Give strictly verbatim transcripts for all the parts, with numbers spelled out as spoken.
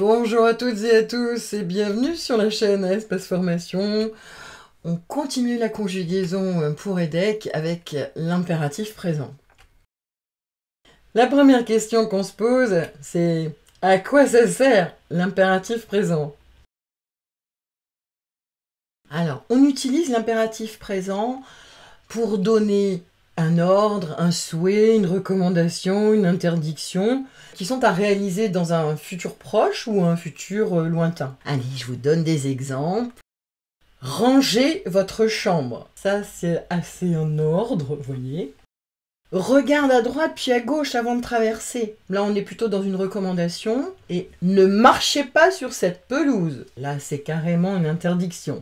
Bonjour à toutes et à tous et bienvenue sur la chaîne Espace Formation. On continue la conjugaison pour EDHEC avec l'impératif présent. La première question qu'on se pose, c'est à quoi ça sert l'impératif présent? Alors, on utilise l'impératif présent pour donner un ordre, un souhait, une recommandation, une interdiction, qui sont à réaliser dans un futur proche ou un futur lointain. Allez, je vous donne des exemples. Rangez votre chambre. Ça, c'est assez en ordre, vous voyez. Regarde à droite puis à gauche avant de traverser. Là, on est plutôt dans une recommandation. Et ne marchez pas sur cette pelouse. Là, c'est carrément une interdiction.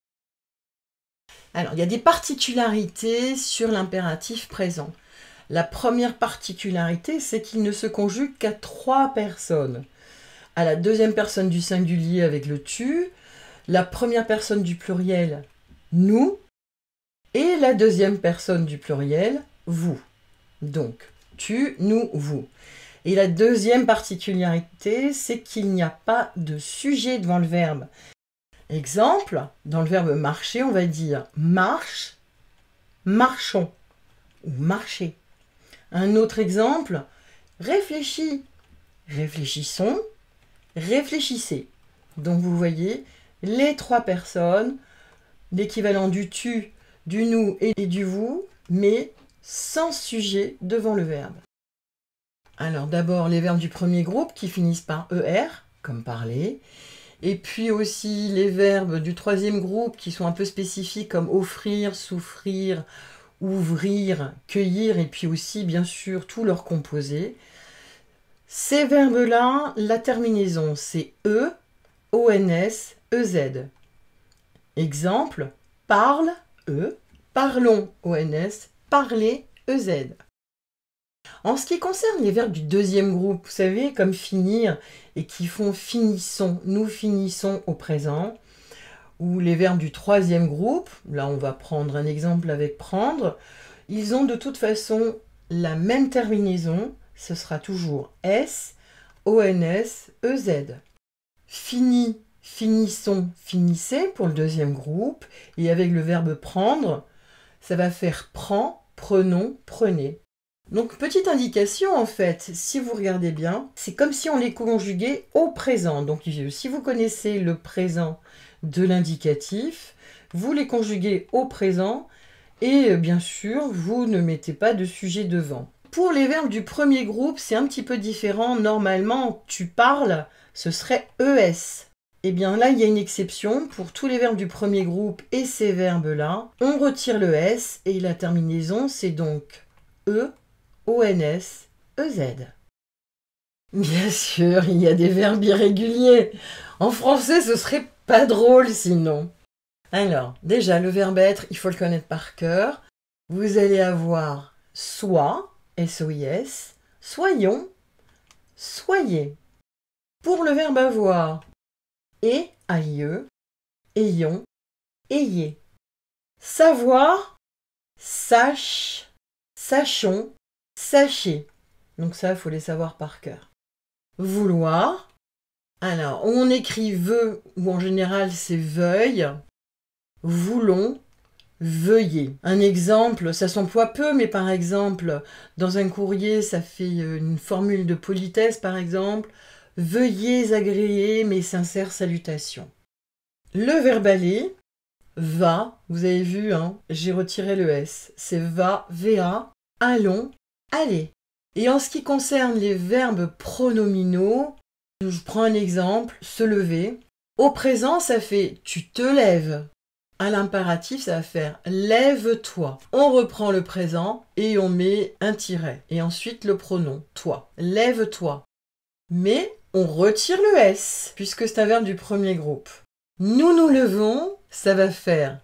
Alors, il y a des particularités sur l'impératif présent. La première particularité, c'est qu'il ne se conjugue qu'à trois personnes. À la deuxième personne du singulier avec le tu, la première personne du pluriel, nous, et la deuxième personne du pluriel, vous. Donc, tu, nous, vous. Et la deuxième particularité, c'est qu'il n'y a pas de sujet devant le verbe. Exemple, dans le verbe marcher, on va dire marche, marchons ou marcher. Un autre exemple, réfléchis, réfléchissons, réfléchissez. Donc vous voyez, les trois personnes, l'équivalent du tu, du nous et du vous, mais sans sujet devant le verbe. Alors d'abord les verbes du premier groupe qui finissent par er, comme parler. Et puis aussi les verbes du troisième groupe qui sont un peu spécifiques comme offrir, souffrir, ouvrir, cueillir et puis aussi bien sûr tous leurs composés. Ces verbes-là, la terminaison c'est e, ons, ez. Exemple, parle, e, parlons, ons, parler, ez. En ce qui concerne les verbes du deuxième groupe, vous savez, comme finir et qui font finissons, nous finissons au présent, ou les verbes du troisième groupe, là on va prendre un exemple avec prendre, ils ont de toute façon la même terminaison, ce sera toujours s, ons, ez. Fini, finissons, finissez pour le deuxième groupe, et avec le verbe prendre, ça va faire prend, prenons, prenez. Donc, petite indication, en fait, si vous regardez bien, c'est comme si on les conjuguait au présent. Donc, si vous connaissez le présent de l'indicatif, vous les conjuguez au présent et, bien sûr, vous ne mettez pas de sujet devant. Pour les verbes du premier groupe, c'est un petit peu différent. Normalement, tu parles, ce serait es. Eh bien, là, il y a une exception. Pour tous les verbes du premier groupe et ces verbes-là, on retire le s et la terminaison, c'est donc e, ons, ez. Bien sûr, il y a des verbes irréguliers. En français, ce serait pas drôle sinon. Alors, déjà, le verbe être, il faut le connaître par cœur. Vous allez avoir soit, S O I S, soyons, soyez. Pour le verbe avoir, et, A I E, ayons, ayez. Savoir, sache, sachons, sachez. Donc ça, il faut les savoir par cœur. Vouloir. Alors, on écrit veut, ou en général, c'est veuille. Voulons, veuillez. Un exemple, ça s'emploie peu, mais par exemple, dans un courrier, ça fait une formule de politesse, par exemple. Veuillez agréer mes sincères salutations. Le verbe aller, va, vous avez vu, hein, j'ai retiré le S. C'est va, va, allons, allez. Et en ce qui concerne les verbes pronominaux, je prends un exemple, se lever. Au présent, ça fait tu te lèves. À l'impératif, ça va faire lève-toi. On reprend le présent et on met un tiret. Et ensuite le pronom, toi. Lève-toi. Mais on retire le S, puisque c'est un verbe du premier groupe. Nous nous levons, ça va faire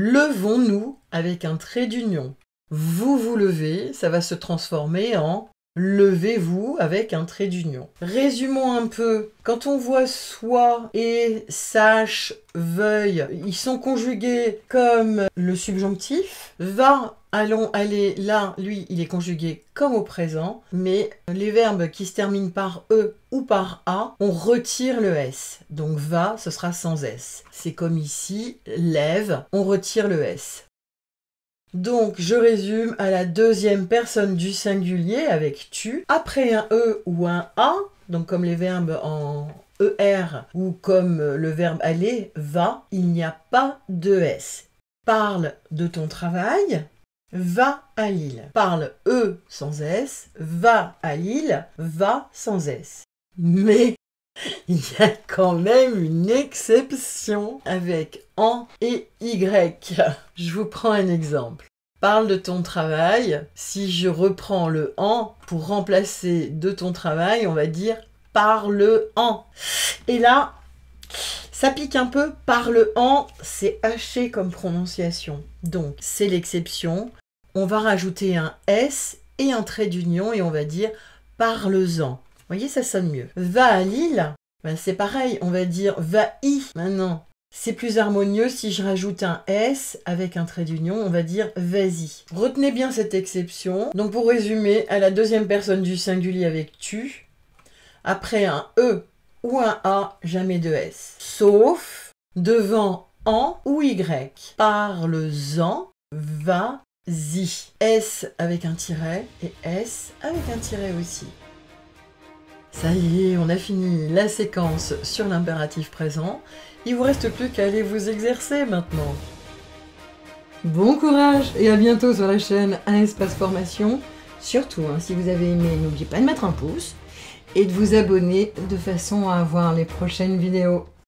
levons-nous avec un trait d'union. Vous vous levez, ça va se transformer en levez-vous avec un trait d'union. Résumons un peu. Quand on voit soit et sache, veuille, ils sont conjugués comme le subjonctif. Va, allons, aller, là, lui, il est conjugué comme au présent. Mais les verbes qui se terminent par E ou par A, on retire le S. Donc va, ce sera sans S. C'est comme ici, lève, on retire le S. Donc, je résume à la deuxième personne du singulier avec tu. Après un E ou un A, donc comme les verbes en E R ou comme le verbe aller, va, il n'y a pas de S. Parle de ton travail, va à Lille. Parle E sans S, va à Lille, va sans S. Mais il y a quand même une exception avec en et y. Je vous prends un exemple. Parle de ton travail. Si je reprends le en pour remplacer de ton travail, on va dire parle en. Et là, ça pique un peu. Parle en, c'est haché comme prononciation. Donc, c'est l'exception. On va rajouter un S et un trait d'union et on va dire parle-en. Vous voyez, ça sonne mieux. Va à Lille, ben c'est pareil, on va dire va-y. Maintenant, c'est plus harmonieux si je rajoute un S avec un trait d'union, on va dire vas-y. Retenez bien cette exception. Donc pour résumer, à la deuxième personne du singulier avec tu, après un E ou un A, jamais de S. Sauf devant en ou Y. Parle-en, va-y. S avec un tiret et S avec un tiret aussi. Ça y est, on a fini la séquence sur l'impératif présent. Il vous reste plus qu'à aller vous exercer maintenant. Bon courage et à bientôt sur la chaîne Un Espace Formation. Surtout, hein, si vous avez aimé, n'oubliez pas de mettre un pouce et de vous abonner de façon à avoir les prochaines vidéos.